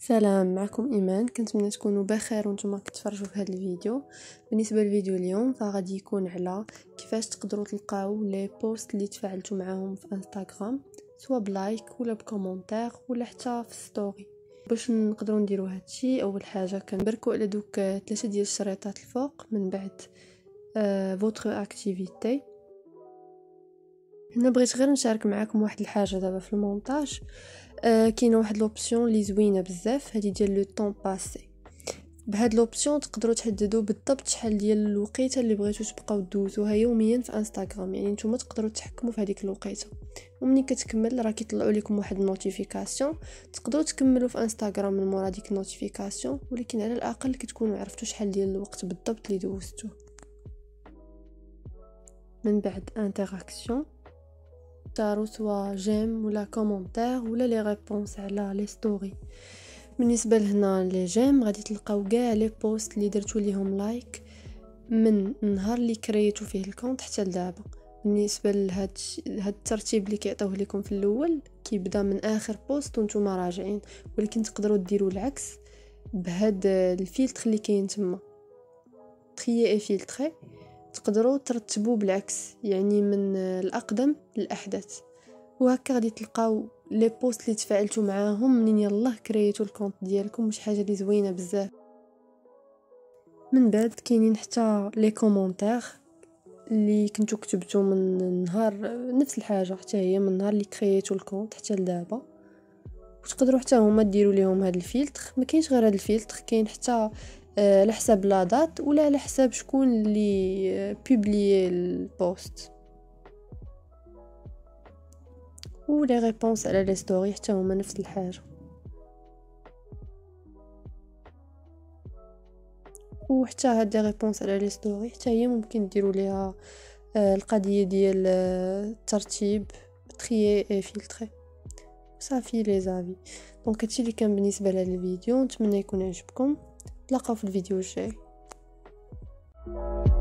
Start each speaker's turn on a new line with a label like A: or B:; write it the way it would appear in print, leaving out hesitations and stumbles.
A: سلام، معكم ايمان. كنتمنى تكونوا بخير وانتم كتفرجوا في هذا الفيديو. بالنسبه للفيديو اليوم فغادي يكون على كيفاش تقدروا تلقاو لي بوست اللي تفاعلتوا معاهم في انستغرام، سواء بلايك ولا بكومونتير ولا حتى في ستوري. باش نقدروا نديروا هادشي، اول حاجه كنبركوا على دوك 3 ديال الشريطات الفوق من بعد فوتر اكتيفيتي. هنا بغيت غير نشارك معكم واحد الحاجه دابا في المونتاج. كاينه واحد لوبسيون اللي زوينه بزاف، هذه ديال لو طون باسي. بهاد لوبسيون تقدروا تحددوا بالضبط شحال ديال الوقيته اللي بغيتو تبقاو دوزوها يوميا في انستغرام، يعني نتوما تقدروا تحكموا في هذيك الوقيته. ومني كتكمل راه كيطلعوا لكم واحد النوتيفيكاسيون، تقدروا تكملوا في انستغرام من مورا ديك النوتيفيكاسيون، ولكن على الاقل كتكونوا عرفتوا شحال ديال الوقت بالضبط اللي دوزتوه. من بعد انتراكسيون تارو سوا جيم ولا كومونتير ولا لي ريبونس على لي ستوري. بالنسبه لهنا لي جيم غادي تلقاو كاع لي بوست اللي درتو ليهم لايك من النهار اللي كريتو فيه الكونت حتى لدابا. بالنسبه لهاد الترتيب اللي كيعطيوه لكم في الاول كيبدا من اخر بوست وانتم راجعين، ولكن تقدروا ديروا العكس بهاد الفلتر اللي كاين تما، تريي اي فلتري. تقدروا ترتبوا بالعكس، يعني من الاقدم للاحدث، وهكا غادي تلقاو لي بوست اللي تفاعلتوا معاهم منين يلاه كرييتوا الكونت ديالكم. مش حاجه اللي زوينه بزاف. من بعد كاينين حتى لي كومونتير اللي كنتو كتبتو من النهار، نفس الحاجه حتى هي من النهار اللي كرييتوا الكونت حتى لدابا، وتقدروا حتى هما ديروا ليهم هذا الفلتر. ما كاينش غير هذا الفلتر، كاين حتى على حساب لا دات ولا على حساب شكون اللي بوبليي البوست، ولي ريبونس على لي ستوري حتى هما نفس الحاجه. وحتى هاد لي ريبونس على لي ستوري حتى هي ممكن ديروا ليها القضيه ديال الترتيب، تريي اي فلتري، صافي لي زافي. دونك هادشي اللي كان بالنسبه لهذا الفيديو، نتمنى يكون عجبكم. نتلاقاو في الفيديو الجاي.